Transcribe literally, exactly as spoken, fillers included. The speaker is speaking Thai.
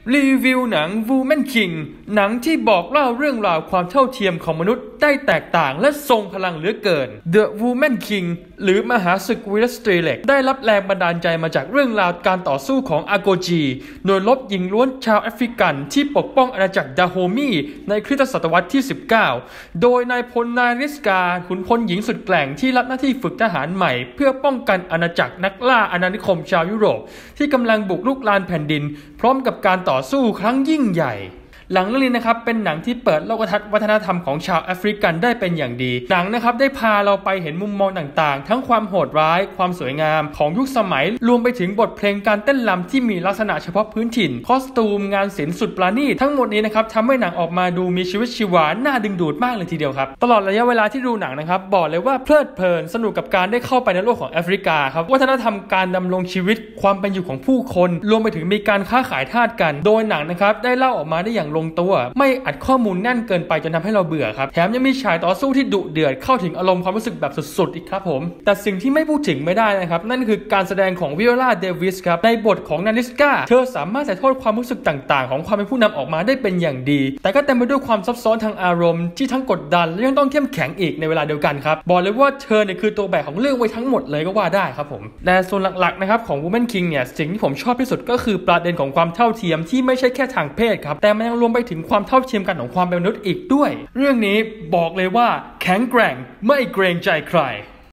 รีวิวหนัง Woman King หนังที่บอกเล่าเรื่องราวความเท่าเทียมของมนุษย์ได้แตกต่างและทรงพลังเหลือเกิน The Woman King หรือมหาศึกวีรสตรีเหล็กได้รับแรงบันดาลใจมาจากเรื่องราวการต่อสู้ของอาโกจีหน่วยรบหญิงล้วนชาวแอฟริกันที่ปกป้องอาณาจักรดาโฮมีในคริสตศตวรรษที่สิบเก้าโดยนายพลนาริสกาขุนพลหญิงสุดแกร่งที่รับหน้าที่ฝึกทหารใหม่เพื่อป้องกันอาณาจักรนักล่าอาณานิคมชาวยุโรปที่กำลังบุกรุกรานแผ่นดินพร้อมกับการต่อสู้ครั้งยิ่งใหญ่หลังเรื่องนี้นะครับเป็นหนังที่เปิดโลกทัศน์วัฒนธรรมของชาวแอฟริกันได้เป็นอย่างดีหนังนะครับได้พาเราไปเห็นมุมมองต่างๆทั้งความโหดร้ายความสวยงามของยุคสมัยรวมไปถึงบทเพลงการเต้นรำที่มีลักษณะเฉพาะพื้นถิ่นคอสตูมงานศิลป์สุดประณีตทั้งหมดนี้นะครับทำให้หนังออกมาดูมีชีวิตชีวาน่าดึงดูดมากเลยทีเดียวครับตลอดระยะเวลาที่ดูหนังนะครับบอกเลยว่าเพลิดเพลินสนุกกับการได้เข้าไปในโลกของแอฟริกาครับวัฒนธรรมการดำรงชีวิตความเป็นอยู่ของผู้คนรวมไปถึงมีการค้าขายทาสกันโดยหนังนะครับได้เล่าออกมาได้อย่างลงตัวไม่อัดข้อมูลแน่นเกินไปจนทำให้เราเบื่อครับแถมยังมีฉากต่อสู้ที่ดุเดือดเข้าถึงอารมณ์ความรู้สึกแบบสุดๆอีกครับผมแต่สิ่งที่ไม่พูดถึงไม่ได้นะครับนั่นคือการแสดงของวิโอลาเดวิสครับในบทของนาริสกาเธอสามารถถ่ายทอดความรู้สึกต่างๆของความเป็นผู้นำออกมาได้เป็นอย่างดีแต่ก็เต็มไปด้วยความซับซ้อนทางอารมณ์ที่ทั้งกดดันและยังต้องเข้มแข็งอีกในเวลาเดียวกันครับบอกเลยว่าเธอเนี่ยคือตัวแบกของเรื่องไว้ทั้งหมดเลยก็ว่าได้ครับผมแต่ส่วนหลักๆนะครับของ Woman King เนี่ยสิ่งที่ผมชอบที่สุดก็คือประเด็นของความเท่าเทียมที่ไม่ใช่แค่ทางเพศครับแต่มันยังรวมไปถึงความเท่าเทียมกันของความเป็นมนุษย์อีกด้วยเรื่องนี้บอกเลยว่าแข็งแกร่งไม่เกรงใจใคร